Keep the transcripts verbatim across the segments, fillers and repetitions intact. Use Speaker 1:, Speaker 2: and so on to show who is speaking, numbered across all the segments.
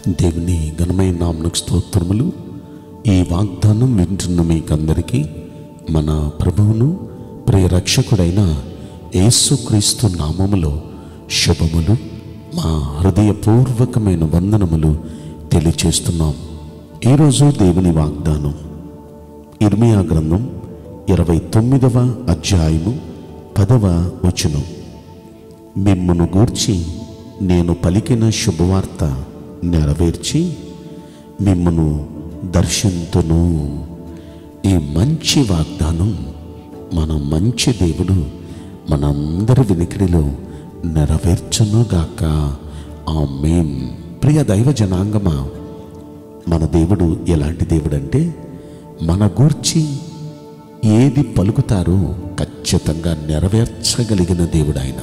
Speaker 1: దేవుని ఘనమైన నామమునకు స్తోత్రములు. ఈ వాగ్దానం వింటున్న మీకందరికీ మన ప్రభువును ప్రియ రక్షకుడైన యేసుక్రీస్తు నామములో శుభములు, మా హృదయపూర్వకమైన వందనములు తెలియచేస్తున్నాం. ఈరోజు దేవుని వాగ్దానం ఇర్మియా గ్రంథం ఇరవై తొమ్మిదవ అధ్యాయము పదవ వచనం. మిమ్మును గూర్చి నేను పలికిన శుభవార్త నెరవేర్చి మిమ్మును దర్శింతును. ఈ మంచి వాగ్దానం మన మంచి దేవుడు మనందరి వినికిడిలో నెరవేర్చునుగాక. ఆమేన్. ప్రియ దైవ జనాంగమా, మన దేవుడు ఎలాంటి దేవుడు అంటే, మన గూర్చి ఏది పలుకుతారో ఖచ్చితంగా నెరవేర్చగలిగిన దేవుడు ఆయన.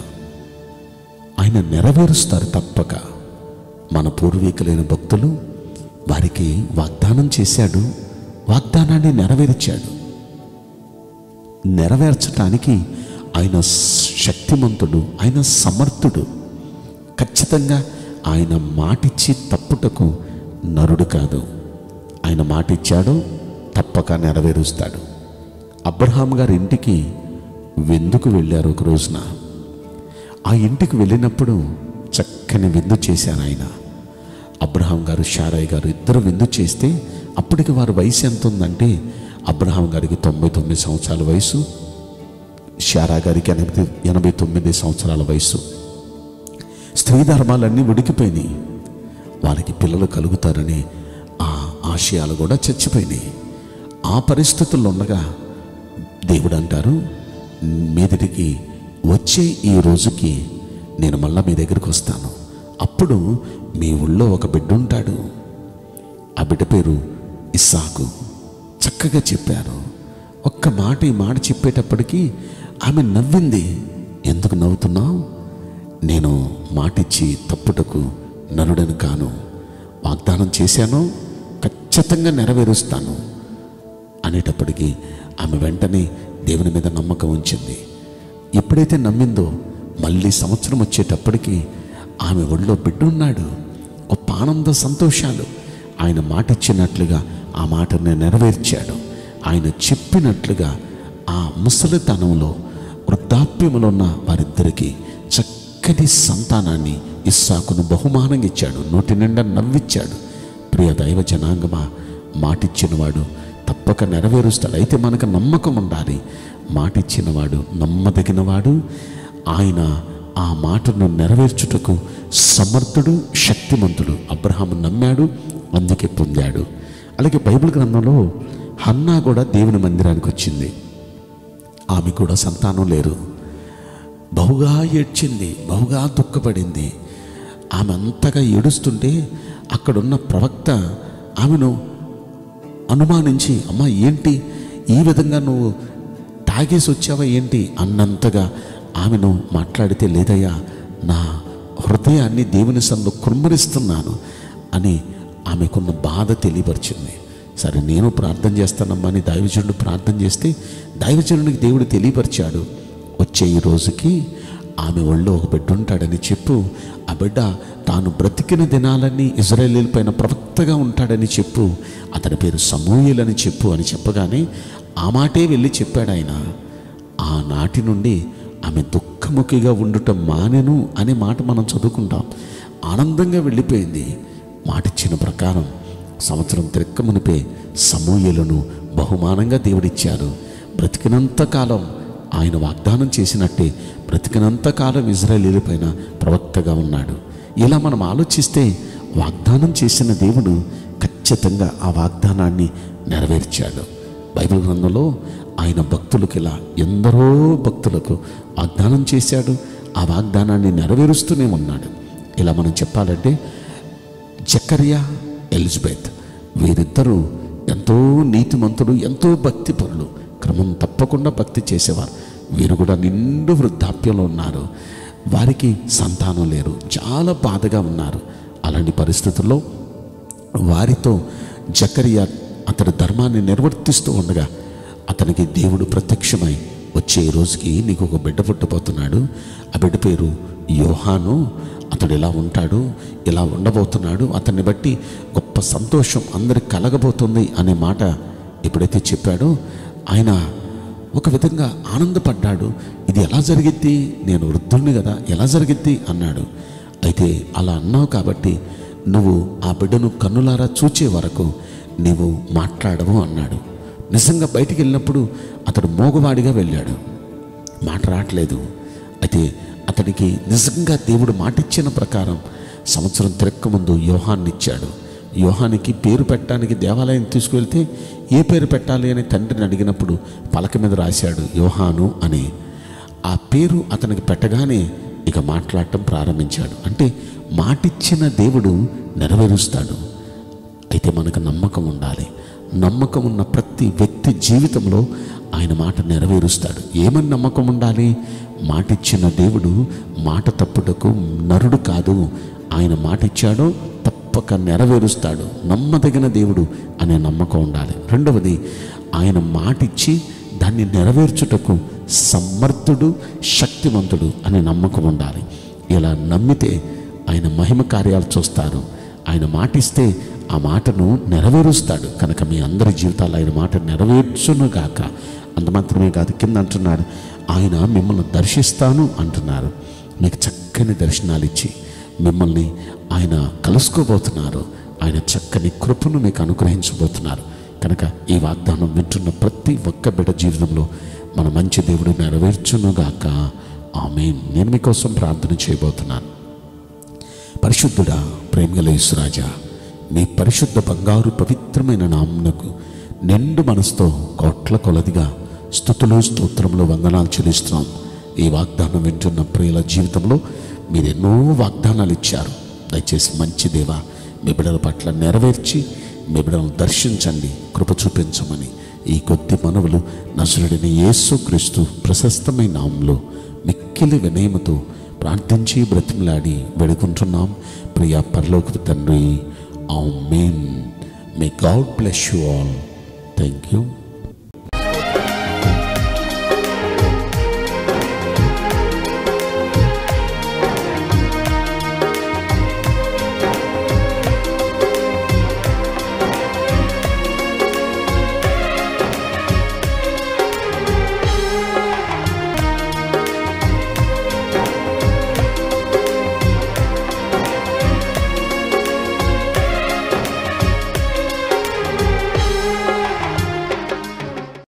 Speaker 1: ఆయన నెరవేరుస్తారు తప్పక. మన పూర్వీకులైన భక్తులు వారికి వాగ్దానం చేశాడు, వాగ్దానాన్ని నెరవేర్చాడు. నెరవేర్చటానికి ఆయన శక్తిమంతుడు, ఆయన సమర్థుడు. ఖచ్చితంగా ఆయన మాటిచ్చి తప్పుటకు నరుడు కాదు. ఆయన మాటిచ్చాడు, తప్పక నెరవేరుస్తాడు. అబ్రహాం గారి ఇంటికి విందుకు వెళ్ళారు ఒక రోజున. ఆ ఇంటికి వెళ్ళినప్పుడు చక్కని విందు చేశారు ఆయన. అబ్రహాం గారు, శారయ్య గారు ఇద్దరు విందు చేస్తే అప్పటికి వారి వయసు ఎంత ఉందంటే, అబ్రహాం గారికి తొంభై తొమ్మిది సంవత్సరాల వయసు, శారా గారికి ఎనభై ఎనభై తొమ్మిది సంవత్సరాల వయసు. స్త్రీ ధర్మాలన్నీ ఉడికిపోయినాయి. వారికి పిల్లలు కలుగుతారని ఆ ఆశయాలు కూడా చచ్చిపోయినాయి. ఆ పరిస్థితుల్లో ఉండగా దేవుడు అంటారు, మీదటికి వచ్చే ఈ రోజుకి నేను మళ్ళా మీ దగ్గరికి వస్తాను. అప్పుడు మీ ఊళ్ళో ఒక బిడ్డ ఉంటాడు. ఆ బిడ్డ పేరు ఇస్సాకు. చక్కగా చెప్పారు. ఒక్క మాట ఈ మాట చెప్పేటప్పటికీ ఆమె నవ్వింది. ఎందుకు నవ్వుతున్నావు? నేను మాటిచ్చి తప్పుటకు నరుడను కాను. వాగ్దానం చేశాను, ఖచ్చితంగా నెరవేరుస్తాను అనేటప్పటికీ ఆమె వెంటనే దేవుని మీద నమ్మకం ఉంచింది. ఎప్పుడైతే నమ్మిందో మళ్ళీ సంవత్సరం వచ్చేటప్పటికి ఆమె ఒళ్ళో బిడ్డ ఉన్నాడు. గొప్ప ఆనంద సంతోషాలు. ఆయన మాట ఇచ్చినట్లుగా ఆ మాటను నెరవేర్చాడు. ఆయన చెప్పినట్లుగా ఆ ముసలితనంలో, వృద్ధాప్యంలో ఉన్న వారిద్దరికీ చక్కటి సంతానాన్ని ఇస్సాకును బహుమానంగా ఇచ్చాడు. నోటి నిండా నవ్విచ్చాడు. ప్రియ దైవ జనాంగమా, మాటిచ్చినవాడు తప్పక నెరవేరుస్తాడు. అయితే మనకు నమ్మకం ఉండాలి. మాటిచ్చినవాడు నమ్మదగినవాడు. ఆయన ఆ మాటను నెరవేర్చుటకు సమర్థుడు, శక్తిమంతుడు. అబ్రహాము నమ్మాడు, అందుకే పొందాడు. అలాగే బైబిల్ గ్రంథంలో హన్నా కూడా దేవుని మందిరానికి వచ్చింది. ఆమె కూడా సంతానం లేరు. బహుగా ఏడ్చింది, బహుగా దుఃఖపడింది. ఆమె అంతగా ఏడుస్తుంటే అక్కడున్న ప్రవక్త ఆమెను అనుమానించి, అమ్మా ఏంటి ఈ విధంగా నువ్వు తాగేసి వచ్చావా ఏంటి అన్నంతగా ఆమెను మాట్లాడితే, లేదయ్యా నా హృదయాన్ని దేవుని సన్నిధిలో కుమ్మరిస్తున్నాను అని ఆమెకున్న బాధ తెలియపరిచింది. సరే నేను ప్రార్థన చేస్తానమ్మా అని దైవజనుడు ప్రార్థన చేస్తే దైవజనుడికి దేవుడు తెలియపరిచాడు, వచ్చే ఈ రోజుకి ఆమె ఒళ్ళో ఒక బిడ్డ ఉంటాడని చెప్పు. ఆ బిడ్డ తాను బ్రతికిన దినాలన్నీ ఇజ్రాయేలీల పైన ప్రవక్తగా ఉంటాడని చెప్పు. అతని పేరు సమూయేలు అని చెప్పు అని చెప్పగానే ఆ మాటే వెళ్ళి చెప్పాడు ఆయన. ఆనాటి నుండి ఆమె దుఃఖముఖిగా ఉండటం మానెను అనే మాట మనం చదువుకుంటాం. ఆనందంగా వెళ్ళిపోయింది. మాటిచ్చిన ప్రకారం సంవత్సరం తిరక్క మునిపే సమూయేలును బహుమానంగా దేవుడిచ్చారు. బ్రతికినంత కాలం ఆయన వాగ్దానం చేసినట్టే బ్రతికినంత కాలం ఇజ్రాయేలీల పైన ప్రవక్తగా ఉన్నాడు. ఇలా మనం ఆలోచిస్తే వాగ్దానం చేసిన దేవుడు ఖచ్చితంగా ఆ వాగ్దానాన్ని నెరవేర్చాడు. బైబిల్ గ్రంథంలో ఆయన భక్తులకు ఇలా ఎందరో భక్తులకు వాగ్దానం చేశాడు. ఆ వాగ్దానాన్ని నెరవేరుస్తూనే ఉన్నాడు. ఇలా మనం చెప్పాలంటే జకర్యా, ఎలిజబెత్ వీరిద్దరూ ఎంతో నీతిమంతులు, ఎంతో భక్తి పరులు. క్రమం తప్పకుండా భక్తి చేసేవారు. వీరు కూడా నిండు వృద్ధాప్యంలో ఉన్నారు. వారికి సంతానం లేరు, చాలా బాధగా ఉన్నారు. అలాంటి పరిస్థితుల్లో వారితో జకర్యా అతడి ధర్మాన్ని నిర్వర్తిస్తూ ఉండగా అతనికి దేవుడు ప్రత్యక్షమై, వచ్చే రోజుకి నీకు ఒక బిడ్డ పుట్టబోతున్నాడు. ఆ బిడ్డ పేరు యోహాను. అతడు ఇలా ఉంటాడు, ఇలా ఉండబోతున్నాడు, అతన్ని బట్టి గొప్ప సంతోషం అందరికి కలగబోతుంది అనే మాట ఎప్పుడైతే చెప్పాడో ఆయన ఒక విధంగా ఆనందపడ్డాడు. ఇది ఎలా జరిగిద్ది, నేను వృద్ధుణ్ణి కదా, ఎలా జరిగిద్ది అన్నాడు. అయితే అలా అన్నావు కాబట్టి నువ్వు ఆ బిడ్డను కన్నులారా చూచే వరకు నీవు మాట్లాడవు అన్నాడు. నిజంగా బయటికి వెళ్ళినప్పుడు అతడు మోగవాడిగా వెళ్ళాడు, మాట రావట్లేదు. అయితే అతడికి నిజంగా దేవుడు మాటిచ్చిన ప్రకారం సంవత్సరం తిరక్క ముందు యోహాన్ని ఇచ్చాడు. యోహానికి పేరు పెట్టడానికి దేవాలయం తీసుకువెళ్తే ఏ పేరు పెట్టాలి అని తండ్రిని అడిగినప్పుడు పలక మీద రాశాడు యోహాను అని. ఆ పేరు అతనికి పెట్టగానే ఇక మాట్లాడటం ప్రారంభించాడు. అంటే మాటిచ్చిన దేవుడు నెరవేరుస్తాడు. అయితే మనకు నమ్మకం ఉండాలి. నమ్మకం ఉన్న ప్రతి వ్యక్తి జీవితంలో ఆయన మాట నెరవేరుస్తాడు. ఏమని నమ్మకం ఉండాలి? మాటిచ్చిన దేవుడు మాట తప్పుటకు నరుడు కాదు. ఆయన మాటిచ్చాడో తప్పక నెరవేరుస్తాడు. నమ్మదగిన దేవుడు అనే నమ్మకం ఉండాలి. రెండవది, ఆయన మాటిచ్చి దాన్ని నెరవేర్చుటకు సమర్థుడు, శక్తివంతుడు అనే నమ్మకం ఉండాలి. ఇలా నమ్మితే ఆయన మహిమ కార్యాలు చూస్తారు. ఆయన మాటిస్తే ఆ మాటను నెరవేరుస్తాడు. కనుక మీ అందరి జీవితాలు ఆయన మాట నెరవేర్చునుగాక. అంత మాత్రమే కాదు, కింద అంటున్నాడు ఆయన మిమ్మల్ని దర్శిస్తాను అంటున్నారు. మీకు చక్కని దర్శనాలు ఇచ్చి మిమ్మల్ని ఆయన కలుసుకోబోతున్నారు. ఆయన చక్కని కృపను మీకు అనుగ్రహించబోతున్నారు. కనుక ఈ వాగ్దానం వింటున్న ప్రతి ఒక్క బిడ్డ జీవితంలో మన మంచి దేవుడు నెరవేర్చునుగాక. ఆమేన్. నేను మీకోసం ప్రార్థన చేయబోతున్నాను. పరిశుద్ధుడా, ప్రేమగల యేసురాజా, మీ పరిశుద్ధ బంగారు పవిత్రమైన నామమునకు నిండు మనసుతో కోట్ల కొలదిగా స్తుతులు, స్తోత్రములు, వందనాలు చెల్లిస్తున్నాం. ఈ వాగ్దానం వింటున్న ప్రియుల జీవితంలో మీరు ఎన్నో వాగ్దానాలు ఇచ్చారు. దయచేసి మంచి దేవా, మీ బిడ్డల పట్ల నెరవేర్చి మీ బిడ్డలను దర్శించండి, కృప చూపించమని ఈ కొద్ది మనవులు నజరుడైన యేసుక్రీస్తు ప్రశస్తమైన నామములో మిక్కిలి వినయముతో ప్రార్థించి బ్రతిమలాడి వేడుకుంటున్నాం ప్రియ పరలోకపు తండ్రి. ఆమేన్. May God bless you all. Thank you.